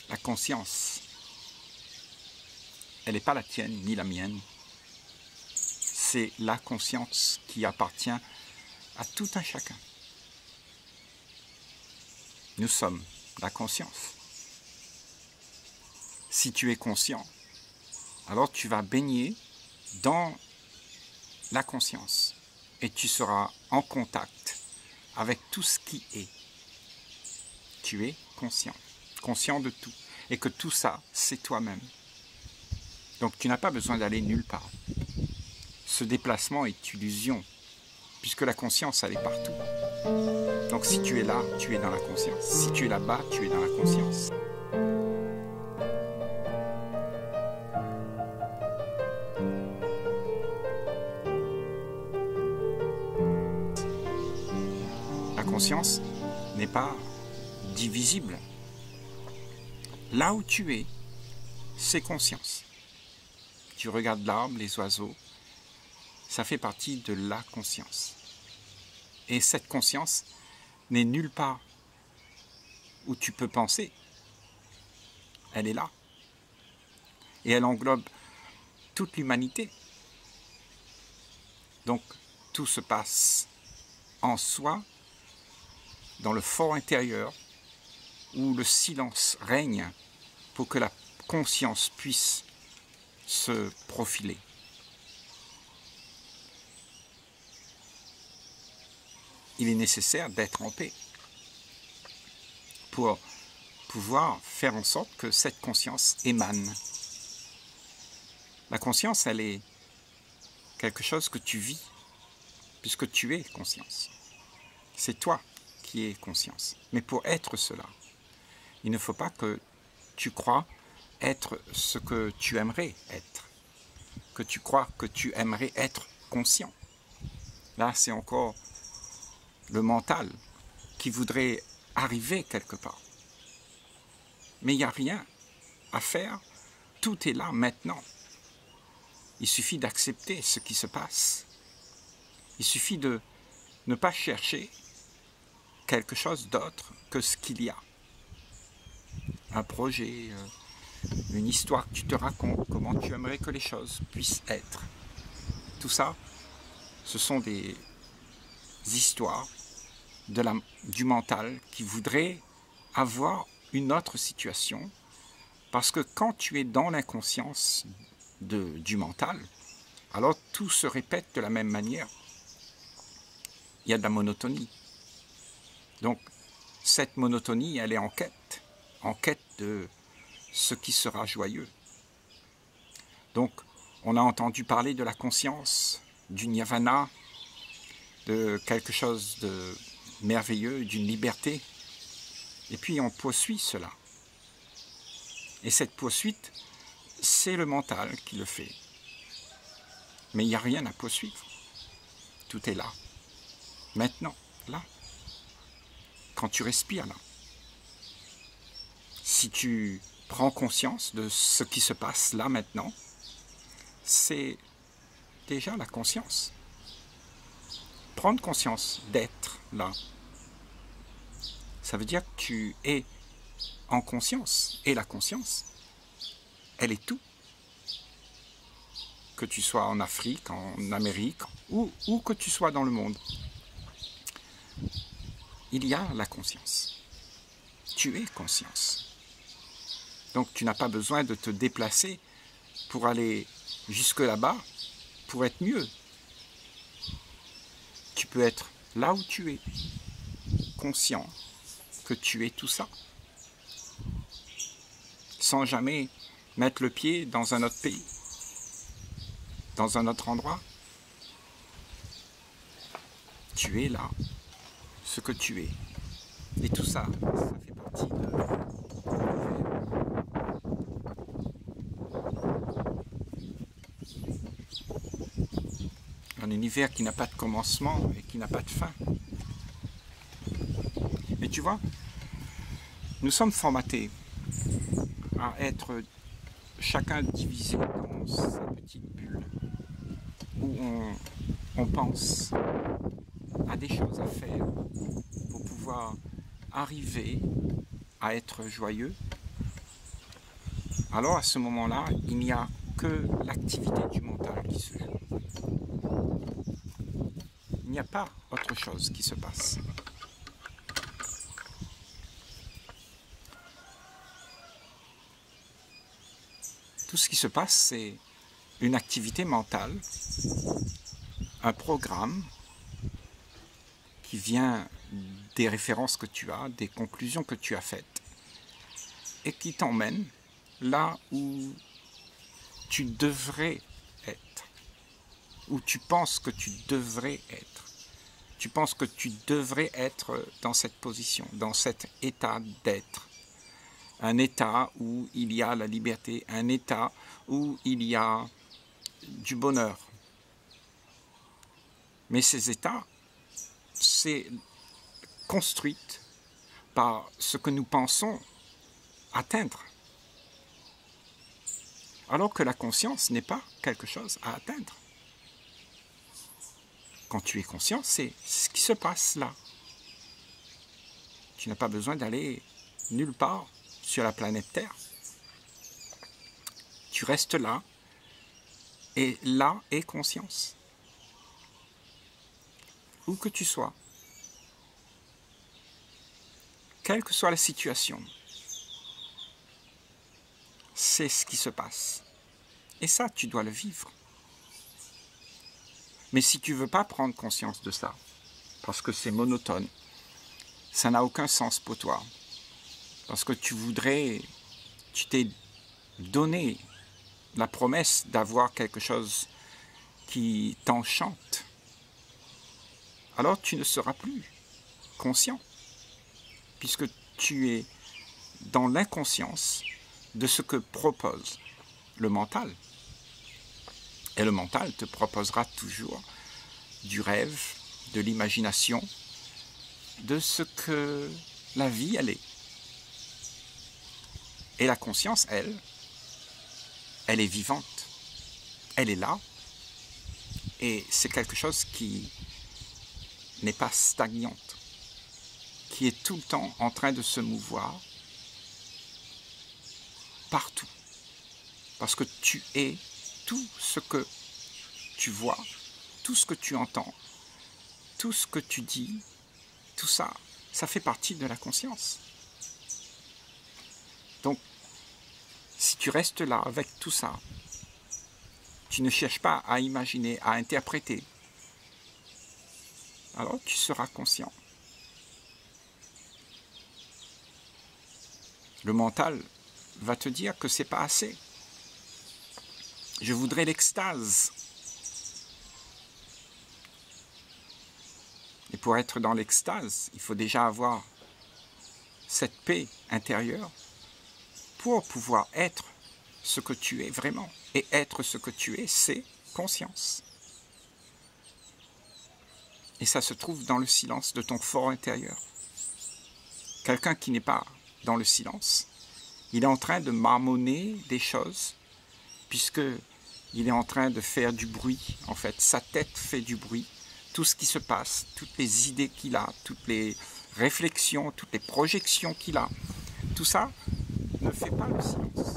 La conscience, elle n'est pas la tienne ni la mienne. C'est la conscience qui appartient à tout un chacun. Nous sommes la conscience. Si tu es conscient, alors tu vas baigner dans la conscience et tu seras en contact avec tout ce qui est. Tu es conscient, conscient de tout, et que tout ça, c'est toi-même. Donc tu n'as pas besoin d'aller nulle part. Ce déplacement est illusion, puisque la conscience, elle est partout. Donc si tu es là, tu es dans la conscience. Si tu es là-bas, tu es dans la conscience. La conscience n'est pas divisible. Là où tu es, c'est conscience. Tu regardes l'arbre, les oiseaux, ça fait partie de la conscience. Et cette conscience n'est nulle part où tu peux penser. Elle est là. Et elle englobe toute l'humanité. Donc, tout se passe en soi, dans le fort intérieur, où le silence règne pour que la conscience puisse se profiler. Il est nécessaire d'être en paix pour pouvoir faire en sorte que cette conscience émane. La conscience, elle est quelque chose que tu vis, puisque tu es conscience. C'est toi qui es conscience. Mais pour être cela, il ne faut pas que tu crois être ce que tu aimerais être, que tu crois que tu aimerais être conscient. Là, c'est encore le mental qui voudrait arriver quelque part. Mais il n'y a rien à faire, tout est là maintenant. Il suffit d'accepter ce qui se passe. Il suffit de ne pas chercher quelque chose d'autre que ce qu'il y a. Un projet, une histoire que tu te racontes, comment tu aimerais que les choses puissent être. Tout ça, ce sont des histoires du mental qui voudrait avoir une autre situation, parce que quand tu es dans l'inconscience du mental, alors tout se répète de la même manière. Il y a de la monotonie. Donc cette monotonie, elle est en quête de ce qui sera joyeux. Donc on a entendu parler de la conscience, du nirvana, de quelque chose de merveilleux, d'une liberté. Et puis on poursuit cela. Et cette poursuite, c'est le mental qui le fait. Mais il n'y a rien à poursuivre. Tout est là. Maintenant, là. Quand tu respires là. Si tu prends conscience de ce qui se passe là maintenant, c'est déjà la conscience. Prendre conscience d'être là, ça veut dire que tu es en conscience. Et la conscience, elle est tout. Que tu sois en Afrique, en Amérique, où que tu sois dans le monde. Il y a la conscience. Tu es conscience. Donc tu n'as pas besoin de te déplacer pour aller jusque là-bas, pour être mieux. Tu peux être là où tu es, conscient que tu es tout ça, sans jamais mettre le pied dans un autre pays, dans un autre endroit. Tu es là, ce que tu es. Et tout ça, ça fait partie un univers qui n'a pas de commencement et qui n'a pas de fin. Mais tu vois, nous sommes formatés à être chacun divisé dans sa petite bulle, où on pense à des choses à faire pour pouvoir arriver à être joyeux, alors à ce moment-là, il n'y a que l'activité du mental qui se joue. Il n'y a pas autre chose qui se passe. Tout ce qui se passe, c'est une activité mentale, un programme qui vient des références que tu as, des conclusions que tu as faites, et qui t'emmène là où tu devrais être, où tu penses que tu devrais être. Tu penses que tu devrais être dans cette position, dans cet état d'être. Un état où il y a la liberté, un état où il y a du bonheur. Mais ces états, c'est construit par ce que nous pensons atteindre. Alors que la conscience n'est pas quelque chose à atteindre. Quand tu es conscient, c'est ce qui se passe là. Tu n'as pas besoin d'aller nulle part sur la planète Terre. Tu restes là, et là est conscience. Où que tu sois, quelle que soit la situation, c'est ce qui se passe. Et ça, tu dois le vivre. Mais si tu ne veux pas prendre conscience de ça, parce que c'est monotone, ça n'a aucun sens pour toi, parce que tu t'es donné la promesse d'avoir quelque chose qui t'enchante, alors tu ne seras plus conscient, puisque tu es dans l'inconscience de ce que propose le mental. Et le mental te proposera toujours du rêve, de l'imagination, de ce que la vie, elle est. Et la conscience, elle est vivante. Elle est là. Et c'est quelque chose qui n'est pas stagnante, qui est tout le temps en train de se mouvoir partout. Parce que tu es tout ce que tu vois, tout ce que tu entends, tout ce que tu dis, tout ça, ça fait partie de la conscience. Donc, si tu restes là avec tout ça, tu ne cherches pas à imaginer, à interpréter, alors tu seras conscient. Le mental va te dire que c'est pas assez. Je voudrais l'extase. Et pour être dans l'extase, il faut déjà avoir cette paix intérieure pour pouvoir être ce que tu es vraiment. Et être ce que tu es, c'est conscience. Et ça se trouve dans le silence de ton fort intérieur. Quelqu'un qui n'est pas dans le silence, il est en train de marmonner des choses, puisque il est en train de faire du bruit. En fait, sa tête fait du bruit. Tout ce qui se passe, toutes les idées qu'il a, toutes les réflexions, toutes les projections qu'il a, tout ça ne fait pas le silence.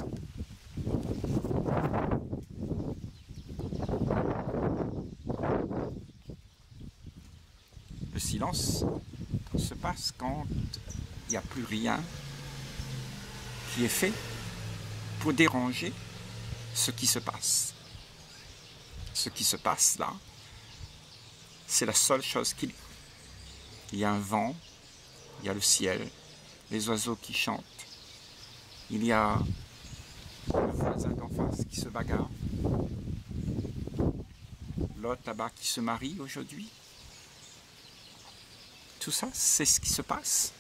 Le silence se passe quand il n'y a plus rien qui est fait pour déranger ce qui se passe. Ce qui se passe là, c'est la seule chose qu'il y a. Il y a un vent, il y a le ciel, les oiseaux qui chantent, il y a le voisin d'en face qui se bagarre, l'autre là-bas qui se marie aujourd'hui. Tout ça, c'est ce qui se passe.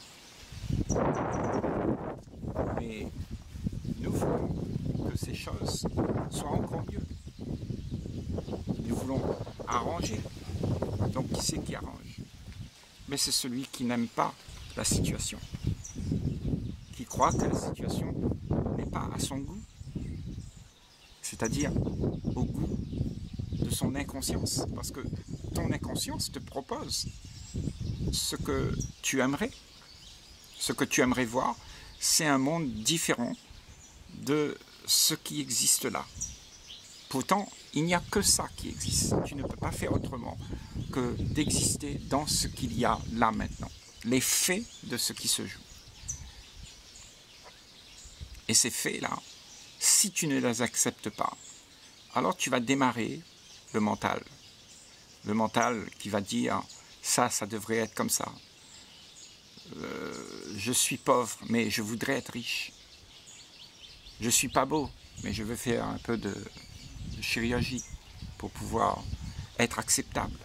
Mais nous voulons que ces choses soient encore mieux. Nous voulons arranger. Donc qui c'est qui arrange? Mais c'est celui qui n'aime pas la situation, qui croit que la situation n'est pas à son goût, c'est-à-dire au goût de son inconscience, parce que ton inconscience te propose ce que tu aimerais. Ce que tu aimerais voir, c'est un monde différent de ce qui existe là. Pourtant, il n'y a que ça qui existe. Tu ne peux pas faire autrement que d'exister dans ce qu'il y a là maintenant. Les faits de ce qui se joue. Et ces faits-là, si tu ne les acceptes pas, alors tu vas démarrer le mental. Le mental qui va dire, ça devrait être comme ça. Je suis pauvre, mais je voudrais être riche. Je suis pas beau, mais je veux faire un peu de chirurgie pour pouvoir être acceptable.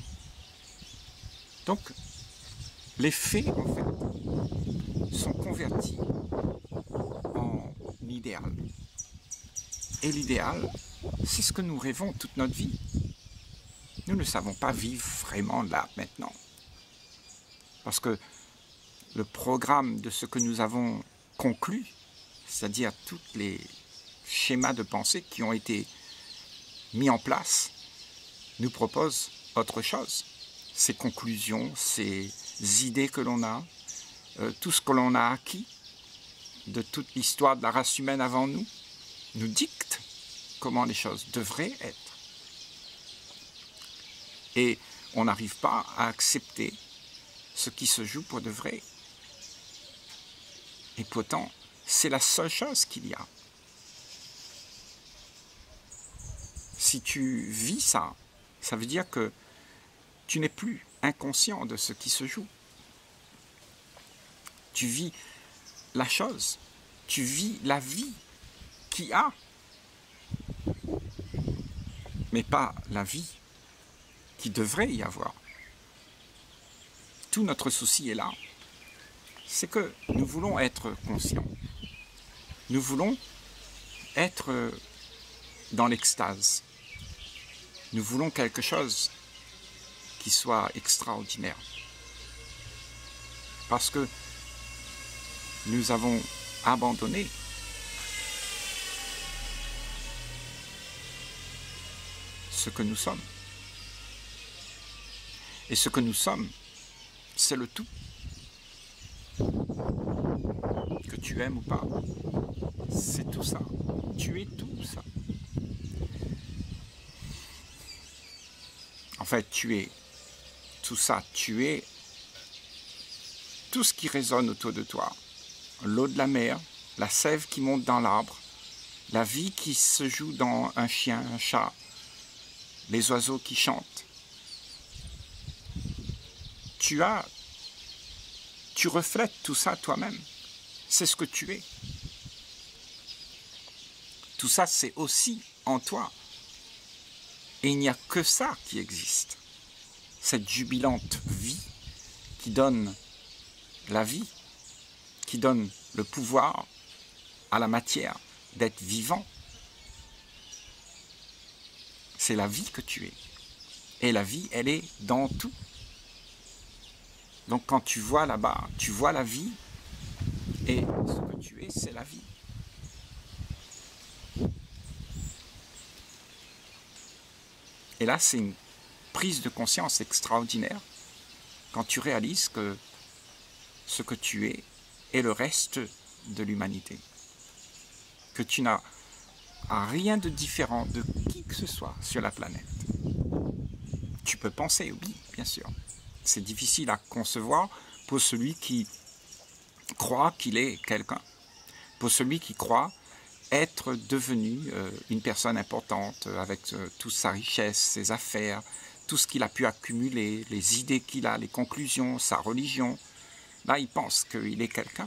Donc, les faits, en fait, sont convertis en idéal. Et l'idéal, c'est ce que nous rêvons toute notre vie. Nous ne savons pas vivre vraiment là, maintenant. Parce que le programme de ce que nous avons conclu, c'est-à-dire tous les schémas de pensée qui ont été mis en place, nous propose autre chose. Ces conclusions, ces idées que l'on a, tout ce que l'on a acquis de toute l'histoire de la race humaine avant nous, nous dicte comment les choses devraient être. Et on n'arrive pas à accepter ce qui se joue pour de vrai. Et pourtant, c'est la seule chose qu'il y a. Si tu vis ça, ça veut dire que tu n'es plus inconscient de ce qui se joue. Tu vis la chose, tu vis la vie qu'il y a, mais pas la vie qui devrait y avoir. Tout notre souci est là. C'est que nous voulons être conscients. Nous voulons être dans l'extase. Nous voulons quelque chose qui soit extraordinaire. Parce que nous avons abandonné ce que nous sommes. Et ce que nous sommes, c'est le tout. Que tu aimes ou pas, c'est tout ça. Tu es tout ça. En fait, tu es tout ça. Tu es tout ce qui résonne autour de toi. L'eau de la mer, la sève qui monte dans l'arbre, la vie qui se joue dans un chien, un chat, les oiseaux qui chantent. Tu reflètes tout ça toi-même. C'est ce que tu es. Tout ça, c'est aussi en toi. Et il n'y a que ça qui existe. Cette jubilante vie qui donne la vie, qui donne le pouvoir à la matière d'être vivant. C'est la vie que tu es. Et la vie, elle est dans tout. Donc quand tu vois là-bas, tu vois la vie, et ce que tu es, c'est la vie. Et là, c'est une prise de conscience extraordinaire quand tu réalises que ce que tu es est le reste de l'humanité. Que tu n'as rien de différent de qui que ce soit sur la planète. Tu peux penser, oui, bien sûr. C'est difficile à concevoir pour celui qui croit qu'il est quelqu'un. Pour celui qui croit être devenu une personne importante avec toute sa richesse, ses affaires, tout ce qu'il a pu accumuler, les idées qu'il a, les conclusions, sa religion. Là, il pense qu'il est quelqu'un.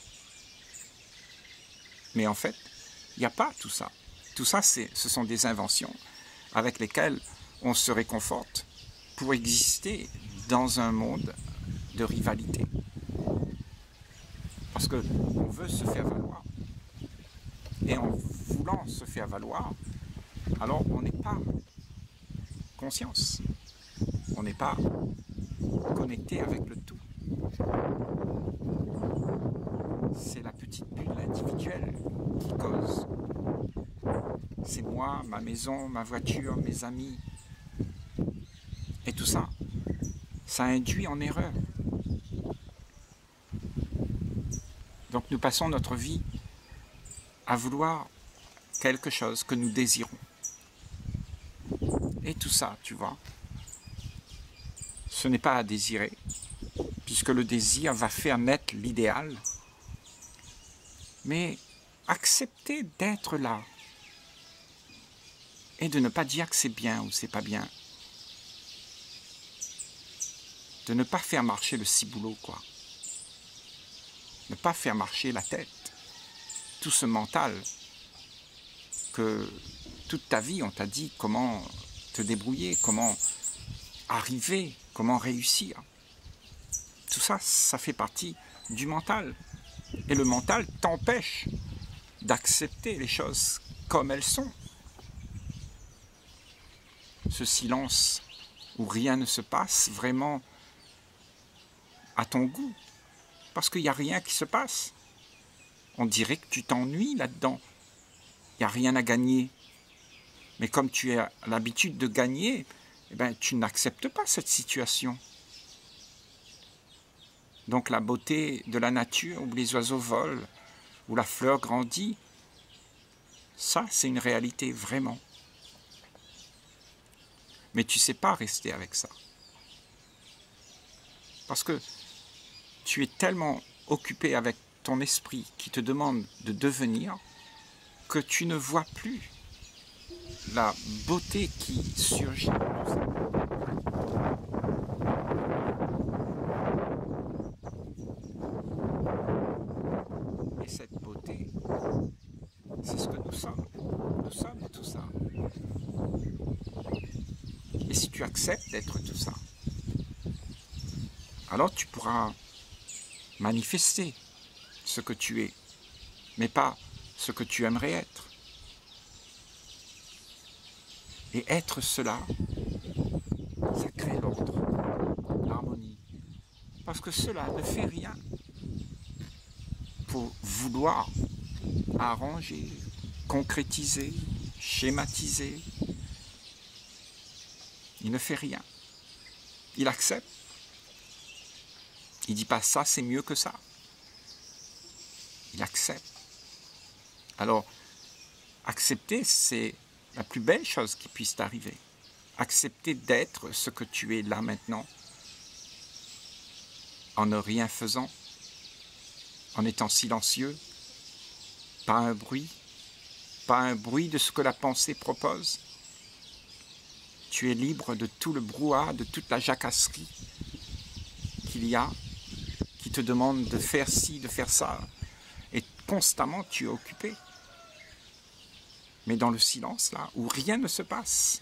Mais en fait, il n'y a pas tout ça. Tout ça, ce sont des inventions avec lesquelles on se réconforte pour exister dans un monde de rivalité. Parce qu'on veut se faire valoir. Et en voulant se faire valoir, alors on n'est pas conscience. On n'est pas connecté avec le tout. C'est la petite bulle individuelle qui cause. C'est moi, ma maison, ma voiture, mes amis. Et tout ça, ça induit en erreur. Donc nous passons notre vie à vouloir quelque chose que nous désirons. Et tout ça, tu vois, ce n'est pas à désirer, puisque le désir va faire naître l'idéal, mais accepter d'être là et de ne pas dire que c'est bien ou c'est pas bien. De ne pas faire marcher le ciboulot, quoi. Ne pas faire marcher la tête. Tout ce mental que toute ta vie, on t'a dit comment te débrouiller, comment arriver, comment réussir. Tout ça, ça fait partie du mental. Et le mental t'empêche d'accepter les choses comme elles sont. Ce silence où rien ne se passe vraiment à ton goût, parce qu'il n'y a rien qui se passe. On dirait que tu t'ennuies là-dedans. Il n'y a rien à gagner. Mais comme tu as l'habitude de gagner, eh ben, tu n'acceptes pas cette situation. Donc la beauté de la nature, où les oiseaux volent, où la fleur grandit, ça c'est une réalité vraiment. Mais tu ne sais pas rester avec ça. Parce que tu es tellement occupé avec ton esprit qui te demande de devenir que tu ne vois plus la beauté qui surgit. Et cette beauté, c'est ce que nous sommes. Nous sommes tout ça. Et si tu acceptes d'être tout ça, alors tu pourras manifester ce que tu es, mais pas ce que tu aimerais être. Et être cela, ça crée l'ordre, l'harmonie. Parce que cela ne fait rien pour vouloir arranger, concrétiser, schématiser. Il ne fait rien. Il accepte. Il ne dit pas ça, c'est mieux que ça. Il accepte. Alors, accepter, c'est la plus belle chose qui puisse t'arriver. Accepter d'être ce que tu es là maintenant, en ne rien faisant, en étant silencieux, pas un bruit de ce que la pensée propose. Tu es libre de tout le brouhaha, de toute la jacasserie qu'il y a, qui te demande de faire ci, de faire ça. Et constamment, tu es occupé. Mais dans le silence, là, où rien ne se passe,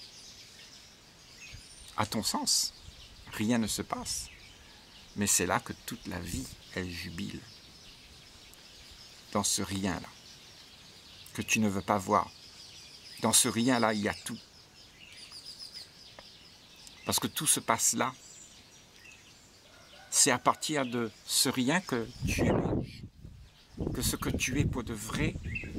à ton sens, rien ne se passe. Mais c'est là que toute la vie, elle jubile. Dans ce rien-là, que tu ne veux pas voir. Dans ce rien-là, il y a tout. Parce que tout se passe là. C'est à partir de ce rien que tu émerges. Que ce que tu es pour de vrai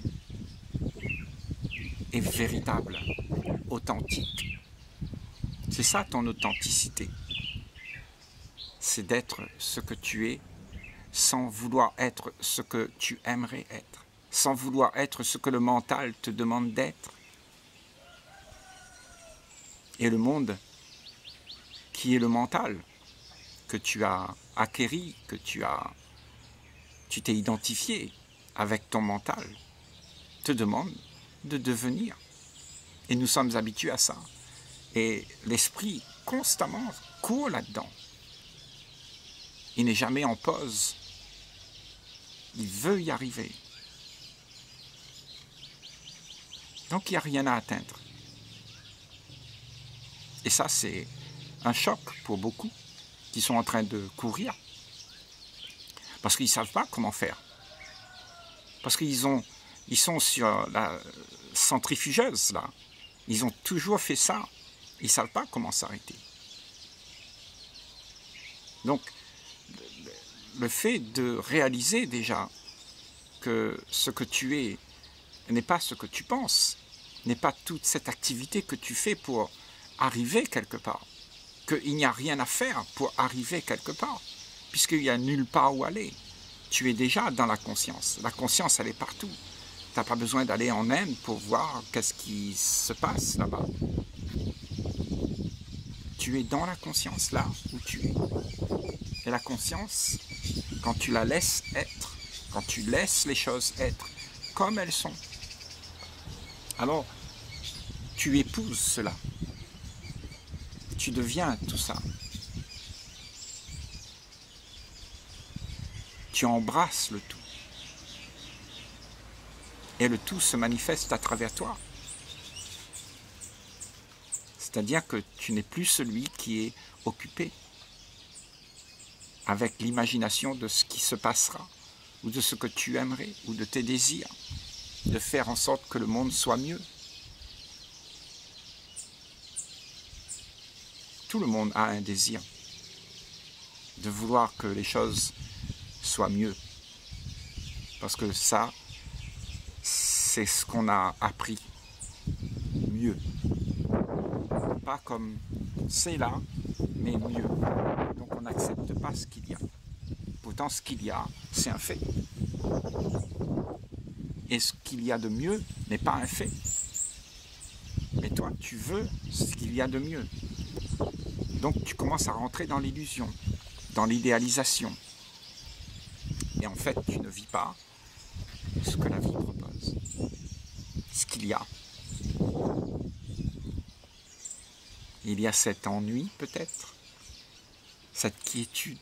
est véritable, authentique. C'est ça ton authenticité. C'est d'être ce que tu es sans vouloir être ce que tu aimerais être. Sans vouloir être ce que le mental te demande d'être. Et le monde qui est le mental que tu as acquéri, que tu t'es identifié avec ton mental, te demande de devenir. Et nous sommes habitués à ça. Et l'esprit constamment court là-dedans. Il n'est jamais en pause. Il veut y arriver. Donc il n'y a rien à atteindre. Et ça, c'est un choc pour beaucoup qui sont en train de courir. Parce qu'ils ne savent pas comment faire. Parce qu'ils sont sur la centrifugeuse, là. Ils ont toujours fait ça. Ils ne savent pas comment s'arrêter. Donc, le fait de réaliser déjà que ce que tu es n'est pas ce que tu penses, n'est pas toute cette activité que tu fais pour arriver quelque part, qu'il n'y a rien à faire pour arriver quelque part, puisqu'il n'y a nulle part où aller. Tu es déjà dans la conscience. La conscience, elle est partout. Tu n'as pas besoin d'aller en Inde pour voir qu'est-ce qui se passe là-bas. Tu es dans la conscience, là où tu es. Et la conscience, quand tu la laisses être, quand tu laisses les choses être comme elles sont, alors tu épouses cela. Tu deviens tout ça. Tu embrasses le tout. Et le tout se manifeste à travers toi. C'est-à-dire que tu n'es plus celui qui est occupé avec l'imagination de ce qui se passera, ou de ce que tu aimerais, ou de tes désirs, de faire en sorte que le monde soit mieux. Tout le monde a un désir de vouloir que les choses soient mieux. Parce que ça, c'est ce qu'on a appris. Mieux. Pas comme c'est là, mais mieux. Donc on n'accepte pas ce qu'il y a. Pourtant, ce qu'il y a, c'est un fait. Et ce qu'il y a de mieux n'est pas un fait. Mais toi, tu veux ce qu'il y a de mieux. Donc tu commences à rentrer dans l'illusion, dans l'idéalisation. Et en fait, tu ne vis pas ce que la vie propose. Ce qu'il y a. Il y a cet ennui peut-être, cette quiétude,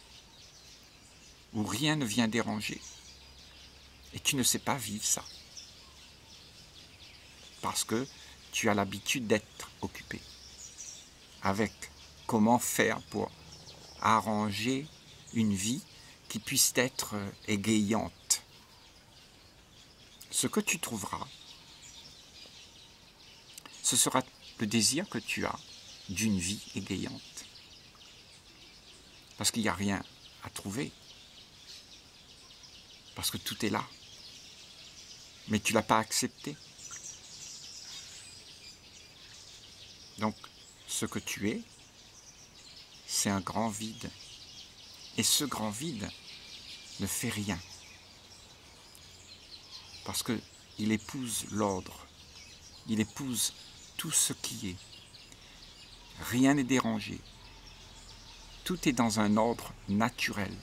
où rien ne vient déranger. Et tu ne sais pas vivre ça. Parce que tu as l'habitude d'être occupé. Avec comment faire pour arranger une vie qui puisse être égayante. Ce que tu trouveras, ce sera le désir que tu as d'une vie égayante. Parce qu'il n'y a rien à trouver. Parce que tout est là. Mais tu ne l'as pas accepté. Donc, ce que tu es, c'est un grand vide. Et ce grand vide ne fait rien. Parce qu'il épouse l'ordre. Il épouse tout ce qui est. Rien n'est dérangé. Tout est dans un ordre naturel.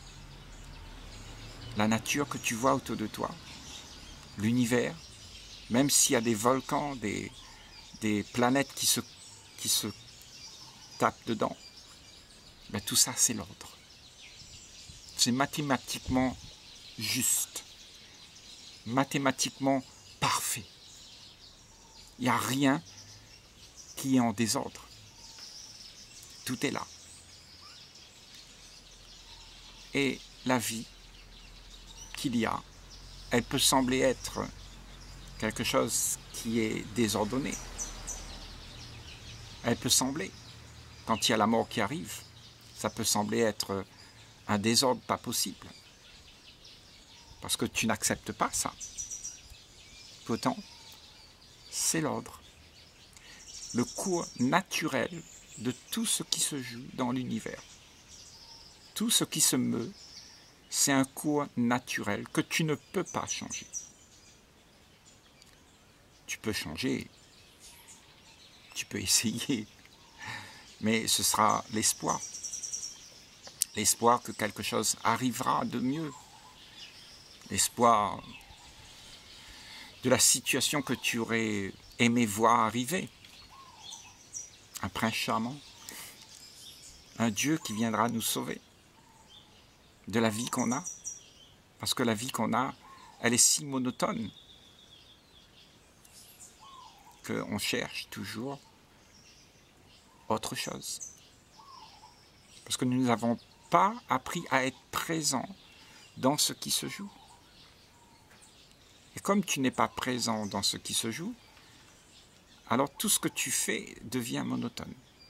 La nature que tu vois autour de toi, l'univers, même s'il y a des volcans, des planètes qui se tapent dedans, ben tout ça c'est l'ordre. C'est mathématiquement juste, mathématiquement parfait. Il n'y a rien qui est en désordre. Tout est là. Et la vie qu'il y a, elle peut sembler être quelque chose qui est désordonné. Elle peut sembler, quand il y a la mort qui arrive, ça peut sembler être un désordre pas possible. Parce que tu n'acceptes pas ça. Pourtant, c'est l'ordre. Le cours naturel de tout ce qui se joue dans l'univers. Tout ce qui se meut, c'est un cours naturel que tu ne peux pas changer. Tu peux changer, tu peux essayer, mais ce sera l'espoir. L'espoir que quelque chose arrivera de mieux. L'espoir de la situation que tu aurais aimé voir arriver. Un prince charmant, un Dieu qui viendra nous sauver de la vie qu'on a. Parce que la vie qu'on a, elle est si monotone qu'on cherche toujours autre chose. Parce que nous n'avons pas appris à être présents dans ce qui se joue. Et comme tu n'es pas présent dans ce qui se joue, alors tout ce que tu fais devient monotone.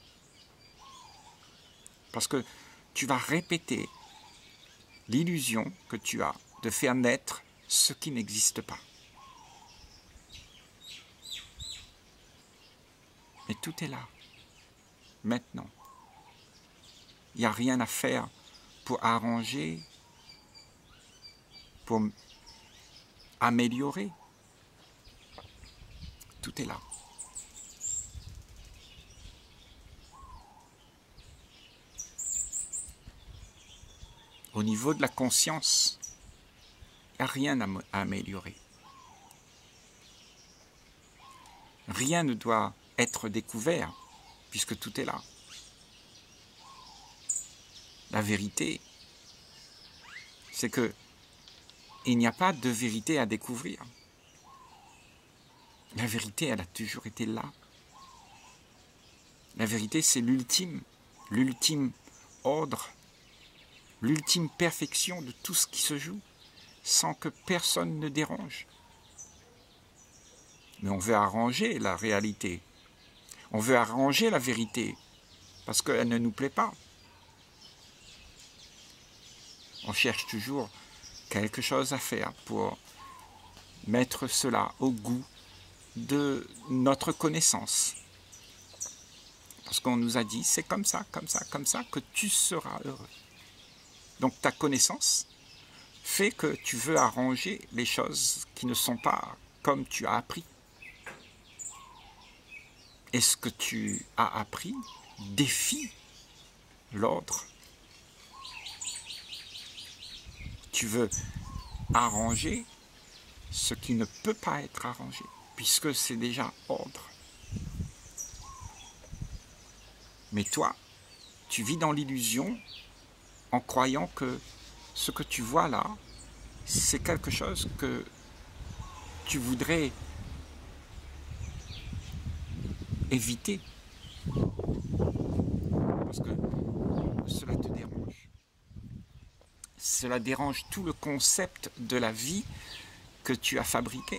Parce que tu vas répéter l'illusion que tu as de faire naître ce qui n'existe pas. Mais tout est là, maintenant. Il n'y a rien à faire pour arranger, pour améliorer. Tout est là. Au niveau de la conscience, il n'y a rien à améliorer. Rien ne doit être découvert, puisque tout est là. La vérité, c'est que il n'y a pas de vérité à découvrir. La vérité, elle a toujours été là. La vérité, c'est l'ultime ordre, l'ultime perfection de tout ce qui se joue, sans que personne ne dérange. Mais on veut arranger la réalité. On veut arranger la vérité, parce qu'elle ne nous plaît pas. On cherche toujours quelque chose à faire pour mettre cela au goût de notre connaissance. Parce qu'on nous a dit, c'est comme ça que tu seras heureux. Donc ta connaissance fait que tu veux arranger les choses qui ne sont pas comme tu as appris. Et ce que tu as appris défie l'ordre. Tu veux arranger ce qui ne peut pas être arrangé, puisque c'est déjà ordre. Mais toi, tu vis dans l'illusion en croyant que ce que tu vois là, c'est quelque chose que tu voudrais éviter. Parce que cela te dérange. Cela dérange tout le concept de la vie que tu as fabriqué.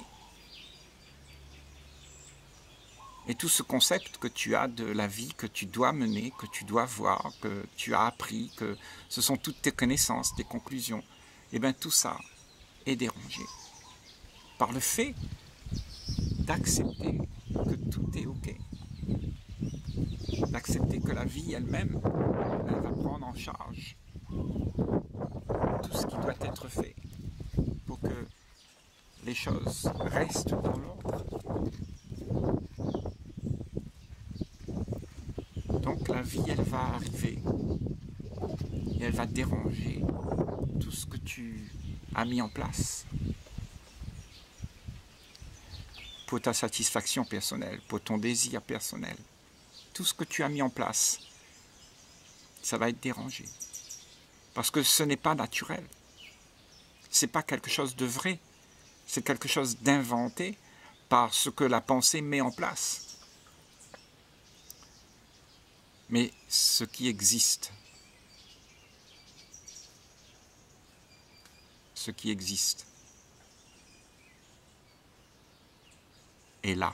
Et tout ce concept que tu as de la vie que tu dois mener, que tu dois voir, que tu as appris, que ce sont toutes tes connaissances, tes conclusions, et bien tout ça est dérangé par le fait d'accepter que tout est OK. D'accepter que la vie elle-même, elle va prendre en charge tout ce qui doit être fait pour que les choses restent dans l'ordre. Donc la vie, elle va arriver et elle va déranger tout ce que tu as mis en place pour ta satisfaction personnelle, pour ton désir personnel. Tout ce que tu as mis en place, ça va être dérangé. Parce que ce n'est pas naturel. Ce n'est pas quelque chose de vrai. C'est quelque chose d'inventé par ce que la pensée met en place. Mais ce qui existe, est là.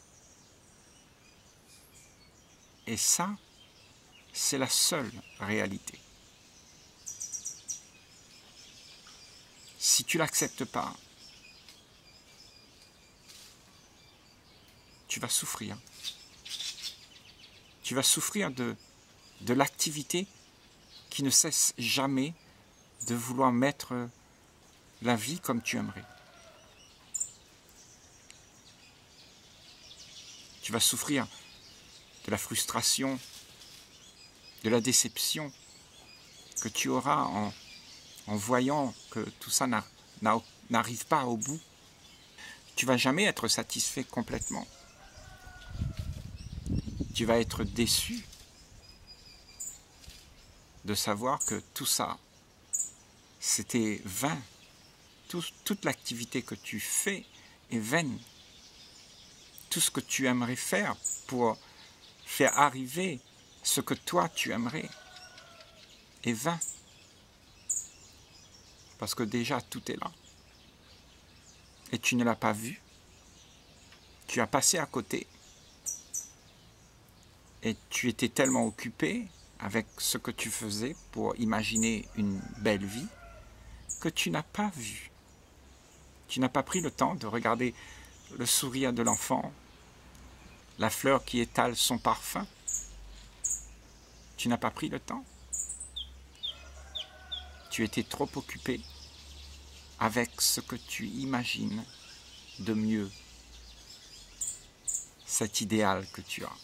Et ça, c'est la seule réalité. Si tu ne l'acceptes pas, tu vas souffrir. Tu vas souffrir de l'activité qui ne cesse jamais de vouloir mettre la vie comme tu aimerais. Tu vas souffrir de la frustration, de la déception que tu auras en voyant que tout ça n'arrive pas au bout. Tu ne vas jamais être satisfait complètement. Tu vas être déçu de savoir que tout ça, c'était vain. Toute l'activité que tu fais est vaine. Tout ce que tu aimerais faire pour faire arriver ce que toi tu aimerais est vain. Parce que déjà tout est là. Et tu ne l'as pas vu. Tu as passé à côté. Et tu étais tellement occupé avec ce que tu faisais pour imaginer une belle vie que tu n'as pas vu. Tu n'as pas pris le temps de regarder le sourire de l'enfant, la fleur qui étale son parfum. Tu n'as pas pris le temps. Tu étais trop occupé avec ce que tu imagines de mieux, cet idéal que tu as.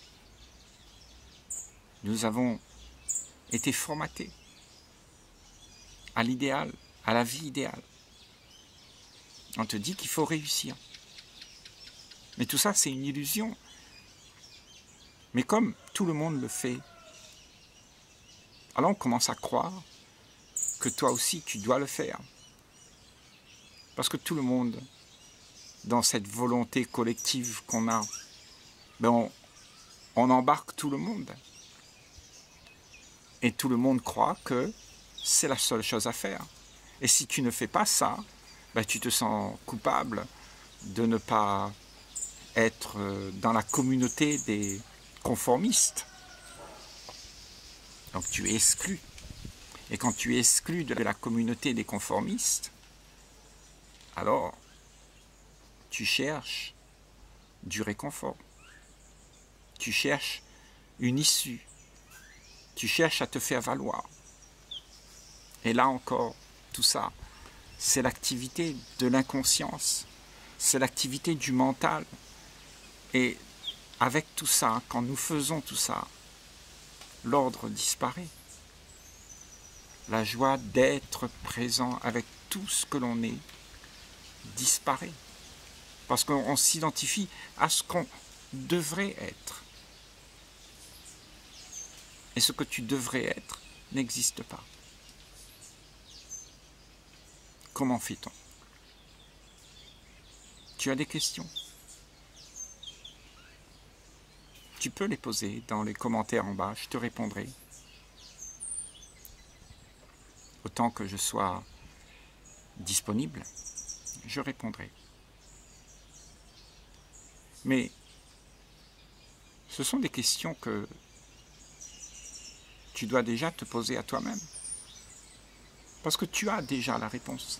Nous avons été formatés à l'idéal, à la vie idéale. On te dit qu'il faut réussir. Mais tout ça, c'est une illusion. Mais comme tout le monde le fait, alors on commence à croire que toi aussi, tu dois le faire. Parce que tout le monde, dans cette volonté collective qu'on a, ben on embarque tout le monde. Et tout le monde croit que c'est la seule chose à faire. Et si tu ne fais pas ça, ben tu te sens coupable de ne pas être dans la communauté des conformistes. Donc tu es exclu. Et quand tu es exclu de la communauté des conformistes, alors tu cherches du réconfort. Tu cherches une issue. Tu cherches à te faire valoir. Et là encore, tout ça, c'est l'activité de l'inconscience. C'est l'activité du mental. Et avec tout ça, quand nous faisons tout ça, l'ordre disparaît. La joie d'être présent avec tout ce que l'on est disparaît. Parce qu'on s'identifie à ce qu'on devrait être. Et ce que tu devrais être n'existe pas. Comment fait-on? Tu as des questions? Tu peux les poser dans les commentaires en bas, je te répondrai. Autant que je sois disponible, je répondrai. Mais ce sont des questions que tu dois déjà te poser à toi-même. Parce que tu as déjà la réponse.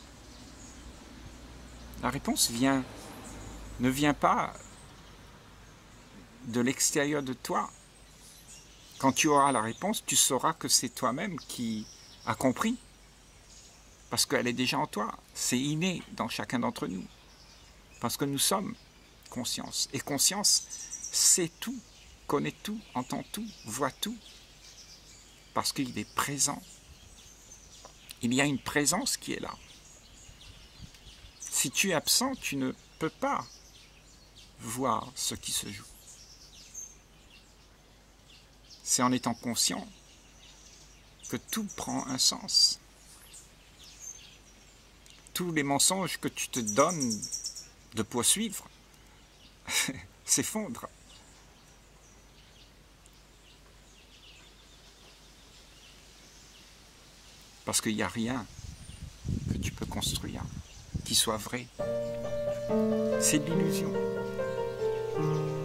La réponse ne vient pas de l'extérieur de toi. Quand tu auras la réponse, tu sauras que c'est toi-même qui as compris. Parce qu'elle est déjà en toi. C'est inné dans chacun d'entre nous. Parce que nous sommes conscience. Et conscience, sait tout, connaît tout, entend tout, voit tout. Parce qu'il est présent. Il y a une présence qui est là. Si tu es absent, tu ne peux pas voir ce qui se joue. C'est en étant conscient que tout prend un sens. Tous les mensonges que tu te donnes de poursuivre s'effondrent. Parce qu'il n'y a rien que tu peux construire qui soit vrai. C'est de l'illusion.